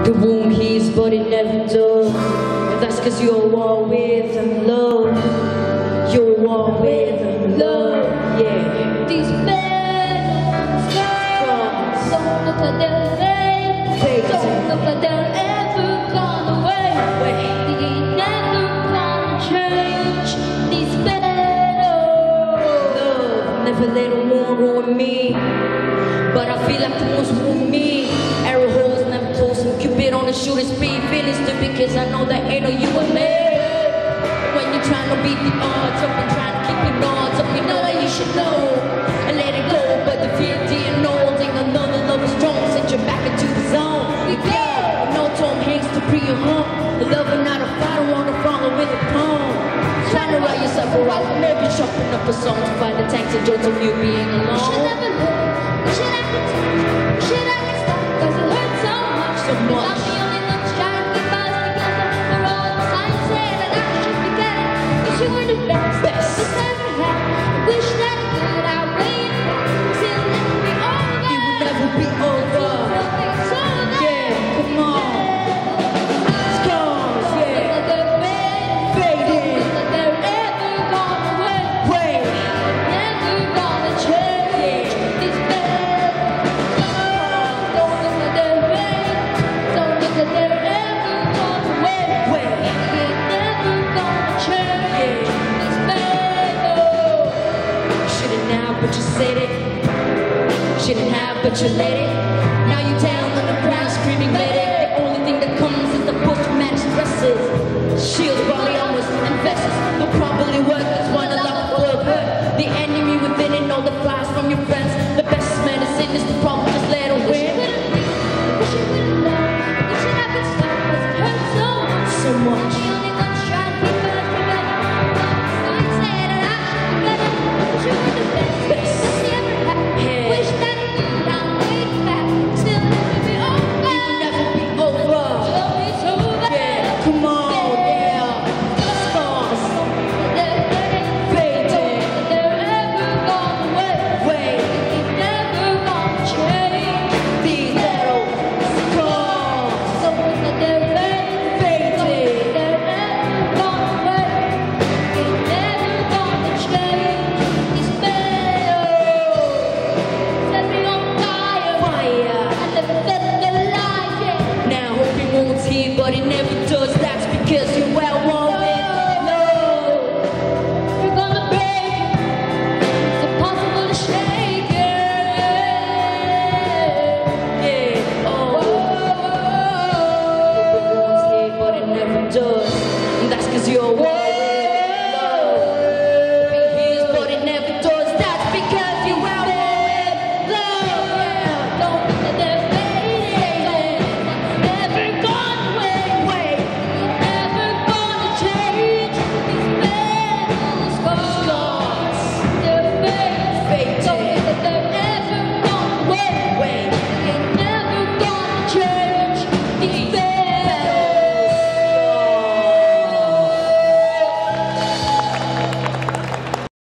The wound heals, but it never does. And that's cause you're a war with love. You're a war with love, yeah. These battles don't look like they'll fade. Don't look like they'll ever gone away. They ain't never gonna change. These battles, love, never let a wound ruin me. But I feel like the ones wound me. Arrow holes never close and Cupid on the shooting speed. Feeling stupid cause I know that ain't no you and me. When you're trying to beat the odds up and trying to keep your odds up, you know that you should know and let it go. But the fear DNOs ain't another love is strong. Send you back into the zone. We go. No Tom Hanks to pre your hump. The lover not a fighter on the front with a palm. Trying to write yourself a right, maybe shuffling up a song to find the tanks and jokes of you being alone. we should never look. We should act it. We should act it. Cause it hurts so much. So much.